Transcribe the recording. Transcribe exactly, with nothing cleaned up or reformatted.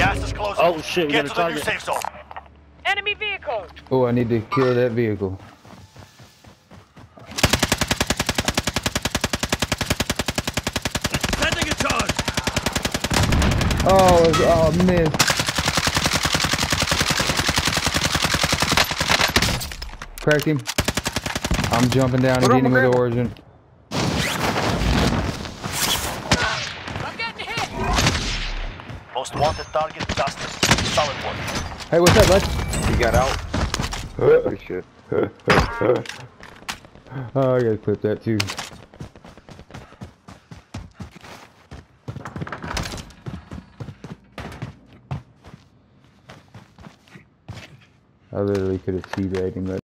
Gas is closing. Oh shit, we Get got a to the new target. safe zone. Enemy vehicle. Oh, I need to kill that vehicle. Sending a charge. Oh, it's, oh, man. Cracked him. I'm jumping down and getting him with the origin. I'm getting hit. Most wanted target, Justice. Solid work. Hey, what's up, bud? He got out. Oh shit. Oh, I gotta clip that too. I literally could have teabagged him.